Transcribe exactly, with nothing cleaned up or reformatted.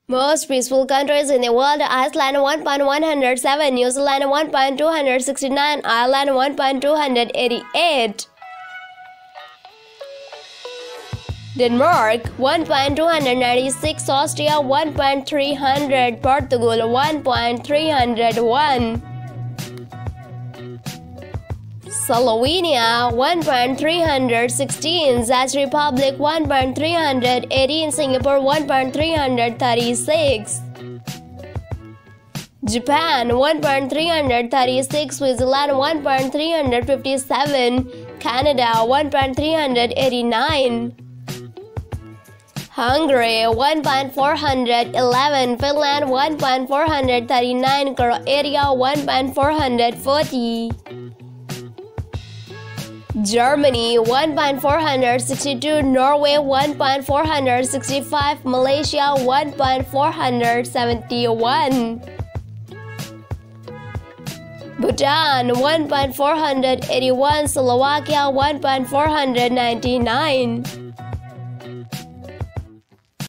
Most peaceful countries in the world: Iceland one point one hundred seven, New Zealand one point two hundred sixty-nine, Ireland one point two hundred eighty-eight. Denmark one point two hundred ninety-six, Austria one point three hundred, Portugal one point three hundred one, Slovenia one point three hundred sixteen, Czech Republic one point three hundred eighteen, Singapore one point three hundred thirty-six, Japan one point three hundred thirty-six, Switzerland one point three hundred fifty-seven, Canada one point three hundred eighty-nine, Hungary one point four hundred eleven, Finland one point four hundred thirty-nine, Croatia one point four hundred forty, Germany one point four hundred sixty-two, Norway one point four hundred sixty-five, Malaysia one point four hundred seventy-one, Bhutan one point four hundred eighty-one, Slovakia one point four hundred ninety-nine,